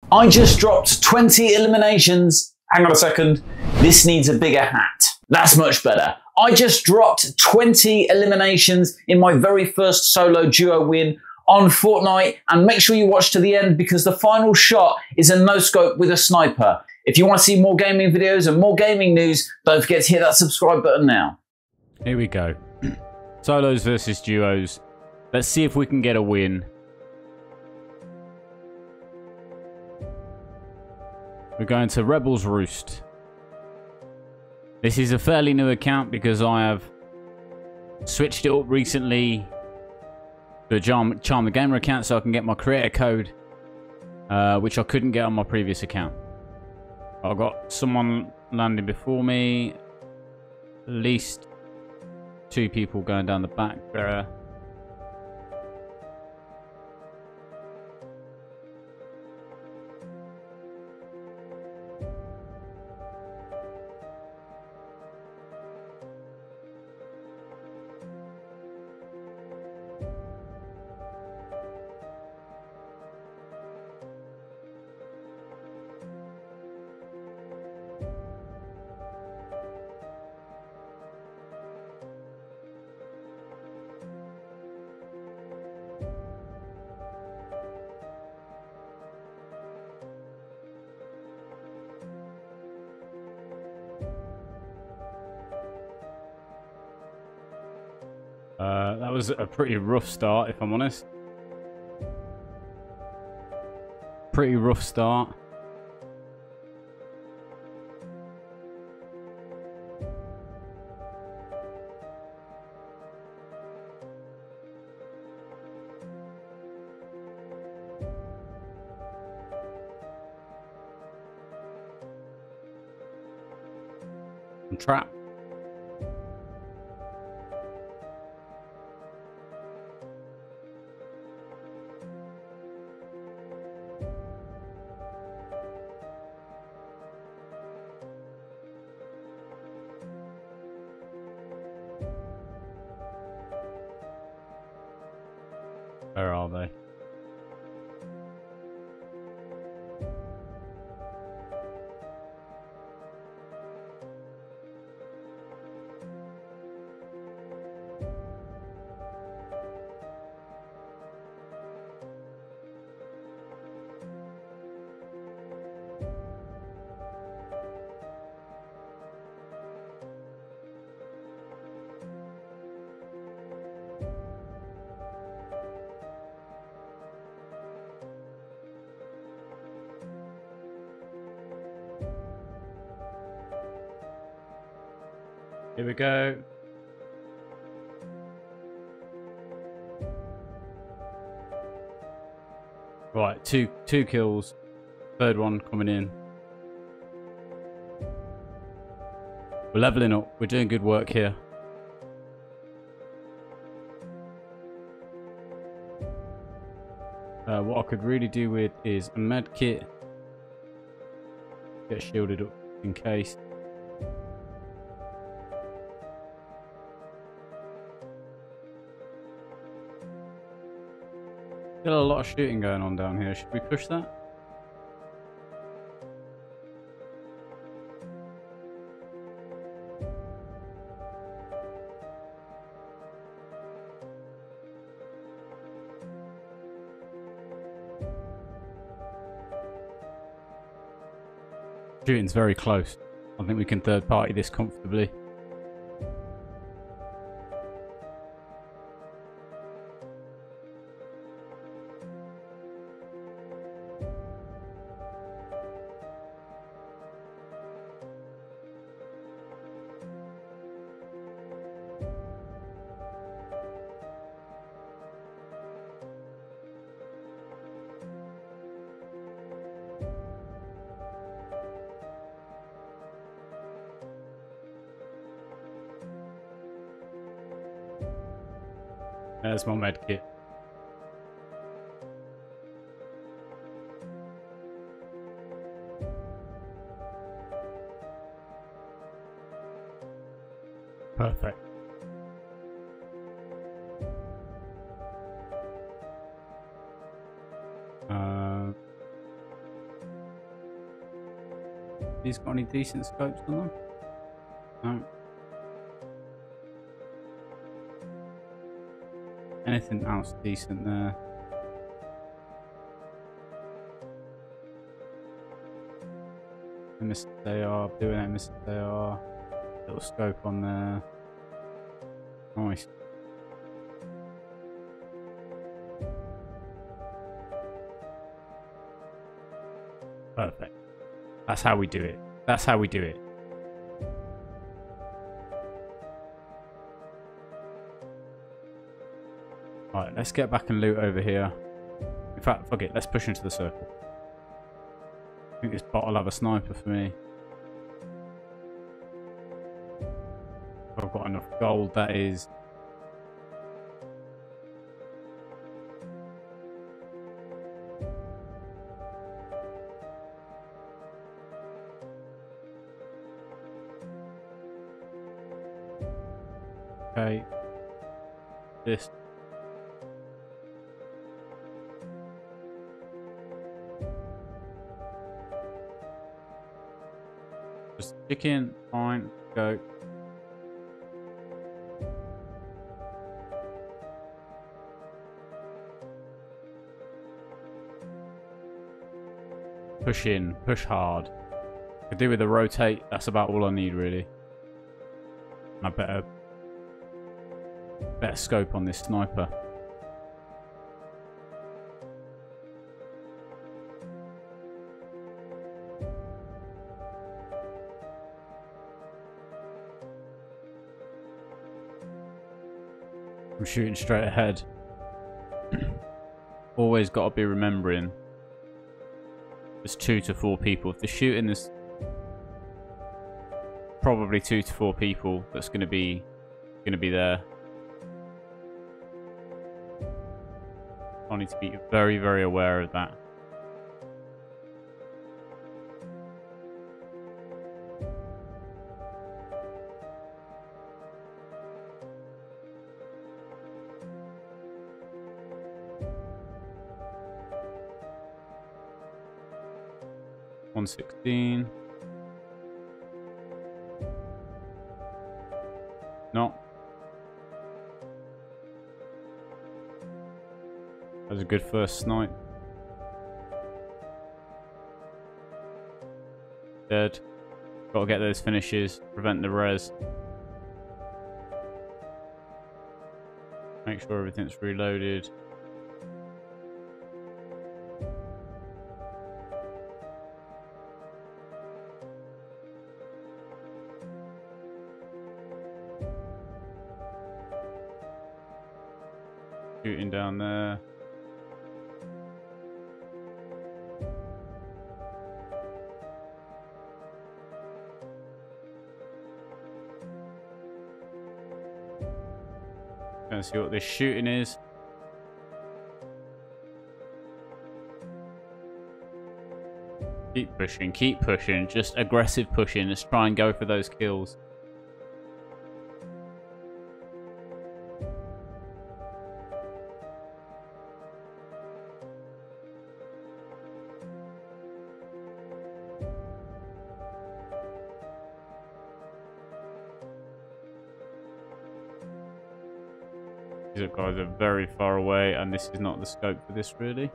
I just dropped 20 eliminations. Hang on a second. This needs a bigger hat. That's much better. I just dropped 20 eliminations in my very first solo duo win on Fortnite, and make sure you watch to the end because the final shot is a no-scope with a sniper. If you want to see more gaming videos and more gaming news, don't forget to hit that subscribe button now. Here we go. Solos versus duos. Let's see if we can get a win. We're going to Rebels Roost. This is a fairly new account because I have switched it up recently to a Charm the Gamer account so I can get my creator code, which I couldn't get on my previous account. I've got someone landing before me, at least 2 people going down the back there. That was a pretty rough start, if I'm honest. Pretty rough start. I'm trapped. Where are they? Here we go. Right, two kills. Third one coming in. We're leveling up. We're doing good work here. What I could really do with is a med kit. Get shielded up in case. Still a lot of shooting going on down here. Should we push that? Shooting's very close. I think we can third party this comfortably. There's my med kit. Perfect. These got any decent scopes on them? No. Anything else decent there? MSAR, doing MSAR. Little scope on there. Nice. Perfect. That's how we do it. That's how we do it. Alright, let's get back and loot over here. In fact, fuck it, let's push into the circle. I think this bot will have a sniper for me. If I've got enough gold, that is. Okay. This. Just chicken, fine, go. Push in, push hard. Could do with a rotate, that's about all I need really. And I better scope on this sniper. I'm shooting straight ahead. Always got to be remembering there's 2 to 4 people. If they're shooting, there's probably 2 to 4 people that's going to be there. I need to be very, very aware of that. $116. No. That was a good first snipe. Dead. Got to get those finishes. Prevent the res. Make sure everything's reloaded. Shooting down there. Gonna see what this shooting is. Keep pushing, just aggressive pushing. Let's try and go for those kills. These guys are very far away, and this is not the scope for this, really.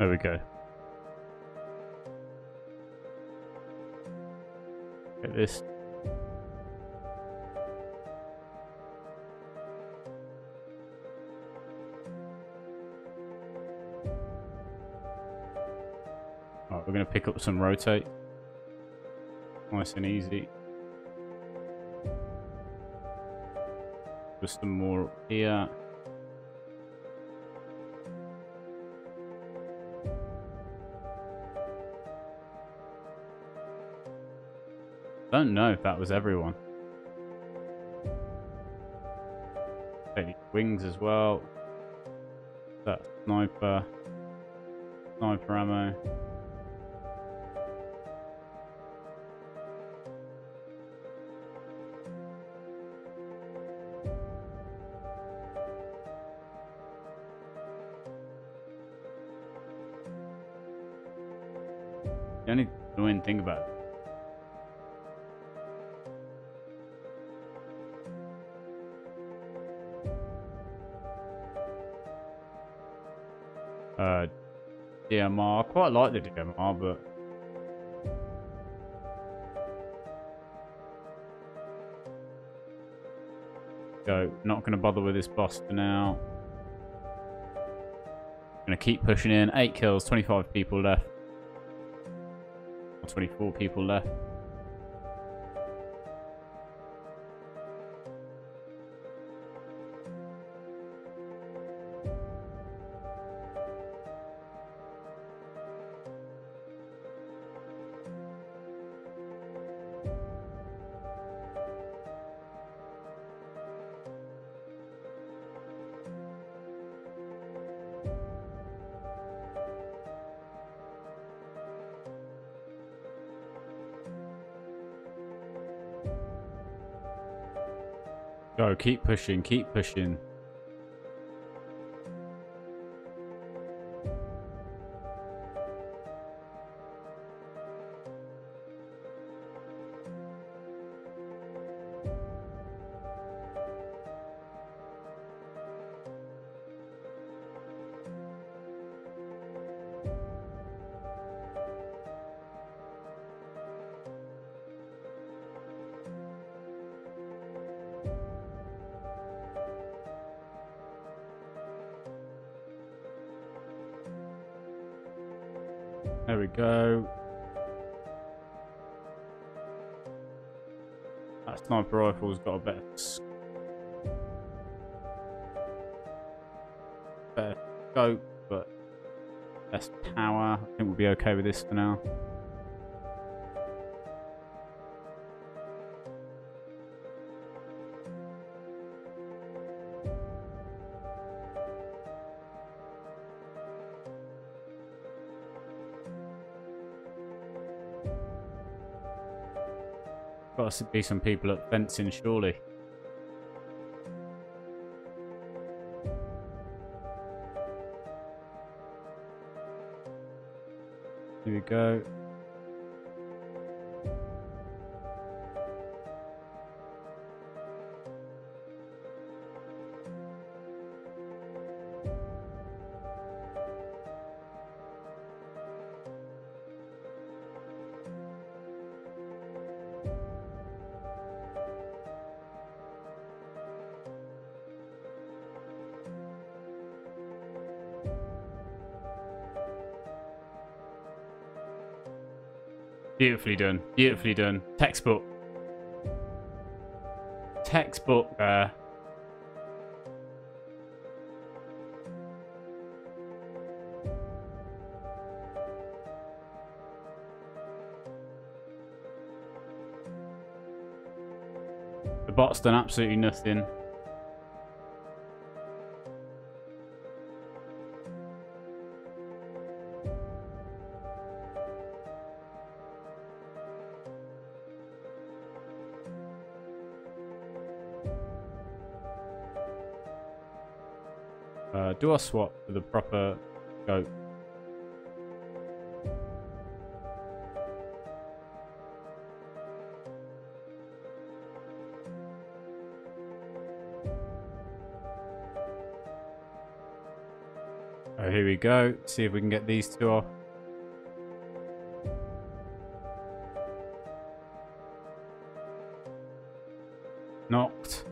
There we go. Get this. Alright, we're going to pick up some rotate. Nice and easy. Just some more up here. Don't know if that was everyone. Take these wings as well. That sniper ammo. The only annoying thing about it, DMR. I quite like the DMR, but go. Not going to bother with this boss for now. Going to keep pushing in. 8 kills, 25 people left. Or 24 people left. Go, keep pushing, keep pushing. There we go. That sniper rifle's got a better scope, but less power. I think we'll be okay with this for now. Got to be some people at fencing, surely. Here we go. Beautifully done. Beautifully done. Textbook. Textbook there. The bot's done absolutely nothing. Do I swap for the proper scope? So here we go. See if we can get these two off. Knocked.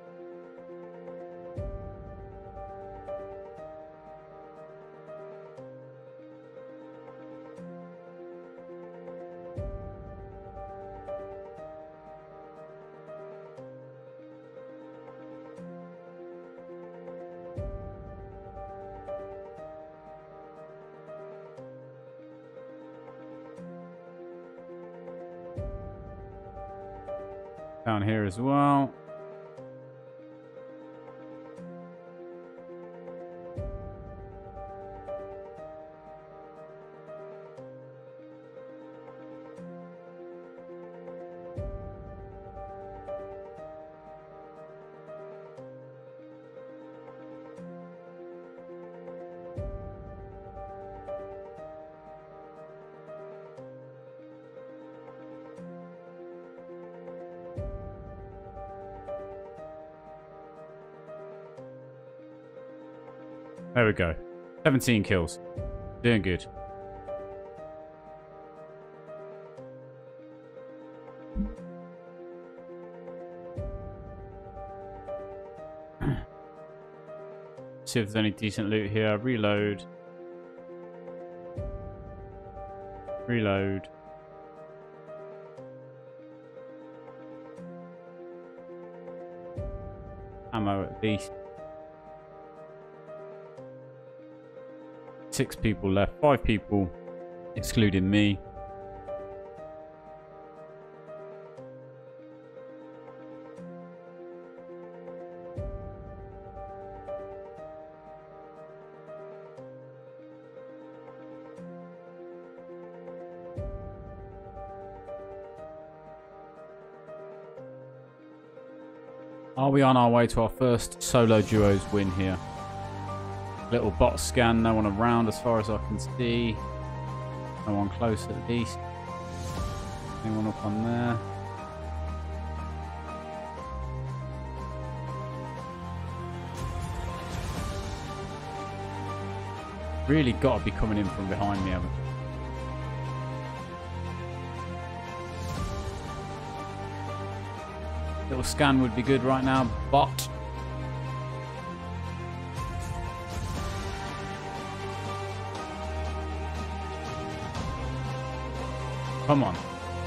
Down here as well. There we go. 17 kills. Doing good. See if there's any decent loot here. Reload. Reload. Ammo at least. 6 people left. 5 people, excluding me. Are we on our way to our first solo duos win here? Little bot scan, no one around as far as I can see. No one close at least. Anyone up on there? Really got to be coming in from behind me, haven't they? Little scan would be good right now. Bot. Come on.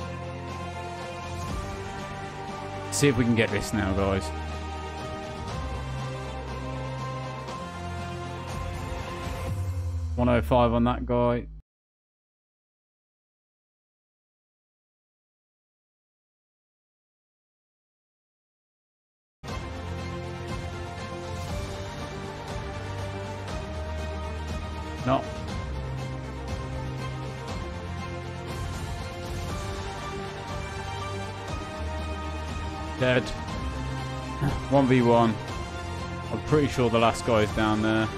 See if we can get this now, guys. $105 on that guy. No. Dead. 1v1. I'm pretty sure the last guy is down there.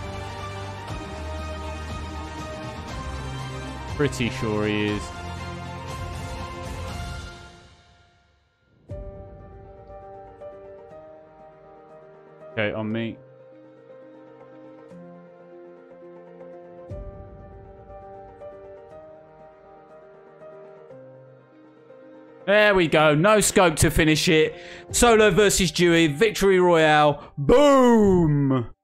Pretty sure he is. Okay, on me. There we go. No scope to finish it. Solo versus Dewey. Victory Royale. Boom!